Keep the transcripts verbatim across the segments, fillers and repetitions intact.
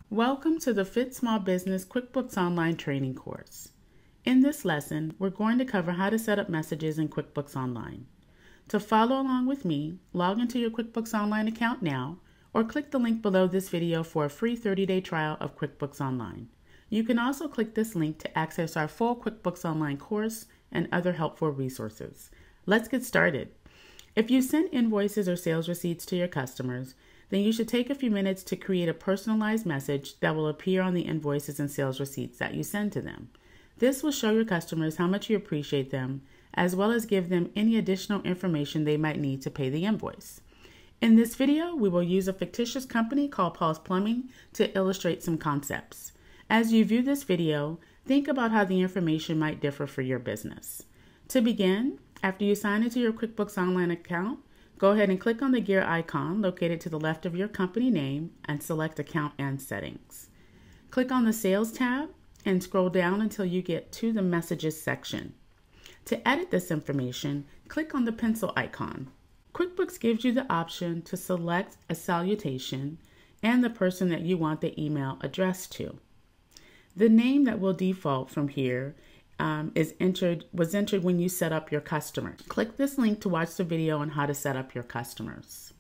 Welcome to the Fit Small Business QuickBooks Online training course. In this lesson, we're going to cover how to set up messages in QuickBooks Online. To follow along with me, log into your QuickBooks Online account now, or click the link below this video for a free thirty day trial of QuickBooks Online. You can also click this link to access our full QuickBooks Online course and other helpful resources. Let's get started. If you send invoices or sales receipts to your customers, then you should take a few minutes to create a personalized message that will appear on the invoices and sales receipts that you send to them. This will show your customers how much you appreciate them, as well as give them any additional information they might need to pay the invoice. In this video, we will use a fictitious company called Paul's Plumbing to illustrate some concepts. As you view this video, think about how the information might differ for your business. To begin, after you sign into your QuickBooks Online account, go ahead and click on the gear icon located to the left of your company name and select Account and Settings. Click on the Sales tab and scroll down until you get to the Messages section. To edit this information, click on the pencil icon. QuickBooks gives you the option to select a salutation and the person that you want the email addressed to. The name that will default from here Um, is entered was entered when you set up your customer. Click this link to watch the video on how to set up your customers.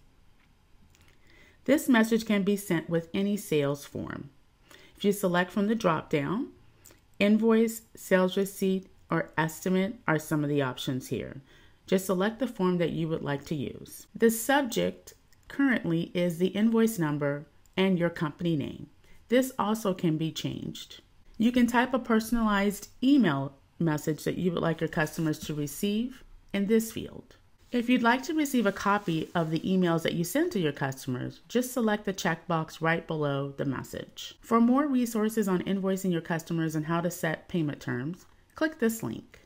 This message can be sent with any sales form. If you select from the drop-down, invoice, sales receipt, or estimate are some of the options here. Just select the form that you would like to use. The subject currently is the invoice number and your company name. This also can be changed. You can type a personalized email message that you would like your customers to receive in this field. If you'd like to receive a copy of the emails that you send to your customers, just select the checkbox right below the message. For more resources on invoicing your customers and how to set payment terms, click this link.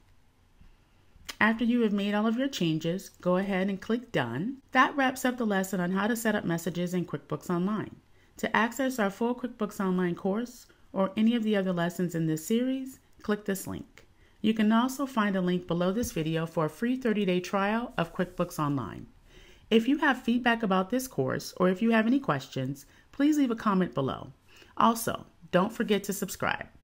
After you have made all of your changes, go ahead and click Done. That wraps up the lesson on how to set up messages in QuickBooks Online. To access our full QuickBooks Online course, or any of the other lessons in this series, click this link. You can also find a link below this video for a free thirty day trial of QuickBooks Online. If you have feedback about this course, or if you have any questions, please leave a comment below. Also, don't forget to subscribe.